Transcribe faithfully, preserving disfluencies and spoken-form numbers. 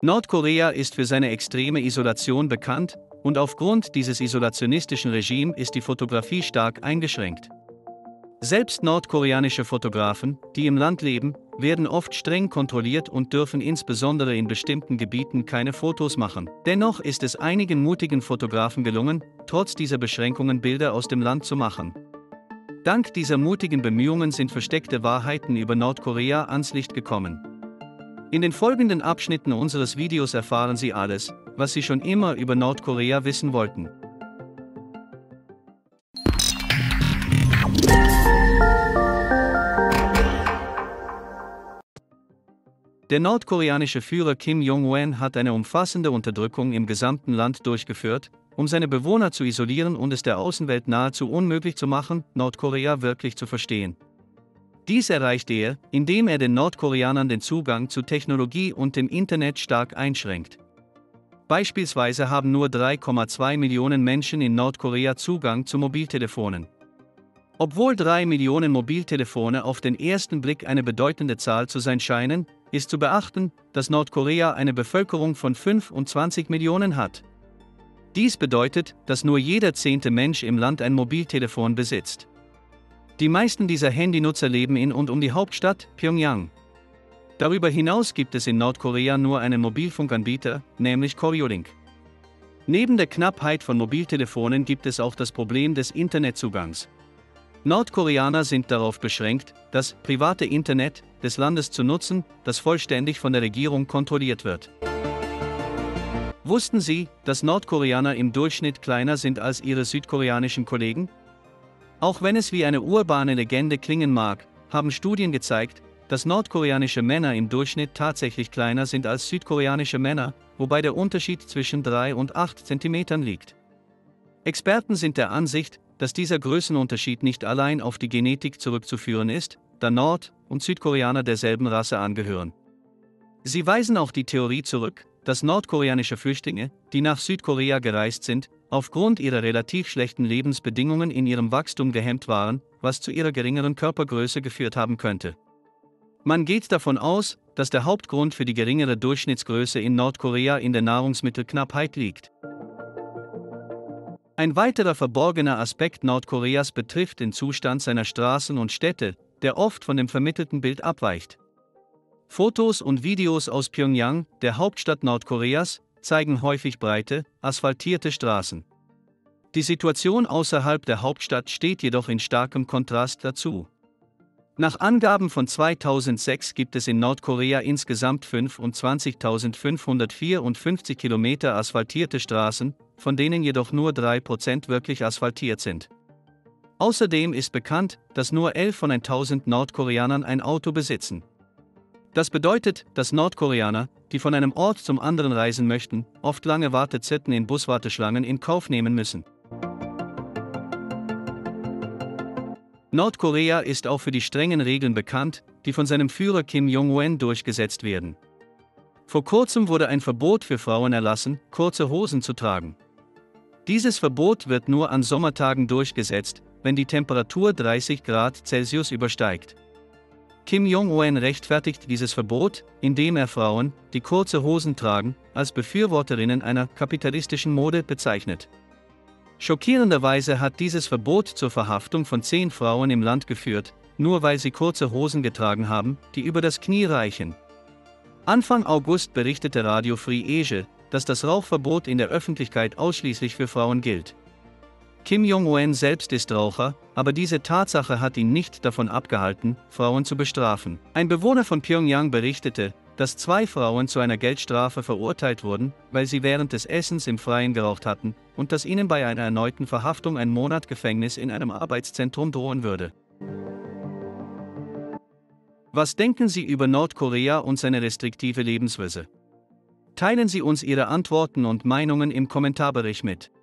Nordkorea ist für seine extreme Isolation bekannt, und aufgrund dieses isolationistischen Regimes ist die Fotografie stark eingeschränkt. Selbst nordkoreanische Fotografen, die im Land leben, werden oft streng kontrolliert und dürfen insbesondere in bestimmten Gebieten keine Fotos machen. Dennoch ist es einigen mutigen Fotografen gelungen, trotz dieser Beschränkungen Bilder aus dem Land zu machen. Dank dieser mutigen Bemühungen sind versteckte Wahrheiten über Nordkorea ans Licht gekommen. In den folgenden Abschnitten unseres Videos erfahren Sie alles, was Sie schon immer über Nordkorea wissen wollten. Der nordkoreanische Führer Kim Jong-un hat eine umfassende Unterdrückung im gesamten Land durchgeführt, um seine Bewohner zu isolieren und es der Außenwelt nahezu unmöglich zu machen, Nordkorea wirklich zu verstehen. Dies erreichte er, indem er den Nordkoreanern den Zugang zu Technologie und dem Internet stark einschränkt. Beispielsweise haben nur drei Komma zwei Millionen Menschen in Nordkorea Zugang zu Mobiltelefonen. Obwohl drei Millionen Mobiltelefone auf den ersten Blick eine bedeutende Zahl zu sein scheinen, ist zu beachten, dass Nordkorea eine Bevölkerung von fünfundzwanzig Millionen hat. Dies bedeutet, dass nur jeder zehnte Mensch im Land ein Mobiltelefon besitzt. Die meisten dieser Handynutzer leben in und um die Hauptstadt, Pyongyang. Darüber hinaus gibt es in Nordkorea nur einen Mobilfunkanbieter, nämlich Koreolink. Neben der Knappheit von Mobiltelefonen gibt es auch das Problem des Internetzugangs. Nordkoreaner sind darauf beschränkt, das private Internet des Landes zu nutzen, das vollständig von der Regierung kontrolliert wird. Wussten Sie, dass Nordkoreaner im Durchschnitt kleiner sind als ihre südkoreanischen Kollegen? Auch wenn es wie eine urbane Legende klingen mag, haben Studien gezeigt, dass nordkoreanische Männer im Durchschnitt tatsächlich kleiner sind als südkoreanische Männer, wobei der Unterschied zwischen drei und acht Zentimetern liegt. Experten sind der Ansicht, dass dieser Größenunterschied nicht allein auf die Genetik zurückzuführen ist, da Nord- und Südkoreaner derselben Rasse angehören. Sie weisen auch die Theorie zurück, dass nordkoreanische Flüchtlinge, die nach Südkorea gereist sind, aufgrund ihrer relativ schlechten Lebensbedingungen in ihrem Wachstum gehemmt waren, was zu ihrer geringeren Körpergröße geführt haben könnte. Man geht davon aus, dass der Hauptgrund für die geringere Durchschnittsgröße in Nordkorea in der Nahrungsmittelknappheit liegt. Ein weiterer verborgener Aspekt Nordkoreas betrifft den Zustand seiner Straßen und Städte, der oft von dem vermittelten Bild abweicht. Fotos und Videos aus Pyongyang, der Hauptstadt Nordkoreas, zeigen häufig breite, asphaltierte Straßen. Die Situation außerhalb der Hauptstadt steht jedoch in starkem Kontrast dazu. Nach Angaben von zweitausendsechs gibt es in Nordkorea insgesamt fünfundzwanzigtausendfünfhundertvierundfünfzig Kilometer asphaltierte Straßen, von denen jedoch nur drei Prozent wirklich asphaltiert sind. Außerdem ist bekannt, dass nur elf von tausend Nordkoreanern ein Auto besitzen. Das bedeutet, dass Nordkoreaner, die von einem Ort zum anderen reisen möchten, oft lange Wartezeiten in Buswarteschlangen in Kauf nehmen müssen. Nordkorea ist auch für die strengen Regeln bekannt, die von seinem Führer Kim Jong-un durchgesetzt werden. Vor kurzem wurde ein Verbot für Frauen erlassen, kurze Hosen zu tragen. Dieses Verbot wird nur an Sommertagen durchgesetzt, wenn die Temperatur dreißig Grad Celsius übersteigt. Kim Jong-un rechtfertigt dieses Verbot, indem er Frauen, die kurze Hosen tragen, als Befürworterinnen einer kapitalistischen Mode bezeichnet. Schockierenderweise hat dieses Verbot zur Verhaftung von zehn Frauen im Land geführt, nur weil sie kurze Hosen getragen haben, die über das Knie reichen. Anfang August berichtete Radio Free Asia, dass das Rauchverbot in der Öffentlichkeit ausschließlich für Frauen gilt. Kim Jong-un selbst ist Raucher, aber diese Tatsache hat ihn nicht davon abgehalten, Frauen zu bestrafen. Ein Bewohner von Pyongyang berichtete, dass zwei Frauen zu einer Geldstrafe verurteilt wurden, weil sie während des Essens im Freien geraucht hatten, und dass ihnen bei einer erneuten Verhaftung ein Monat Gefängnis in einem Arbeitszentrum drohen würde. Was denken Sie über Nordkorea und seine restriktive Lebensweise? Teilen Sie uns Ihre Antworten und Meinungen im Kommentarbereich mit.